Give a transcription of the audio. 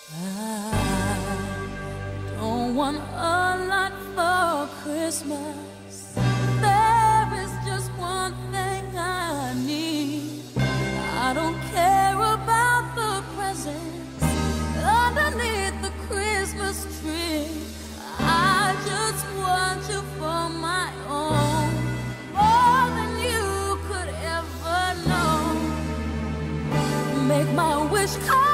I don't want a lot for Christmas. There is just one thing I need. I don't care about the presents underneath the Christmas tree. I just want you for my own, more than you could ever know. Make my wish come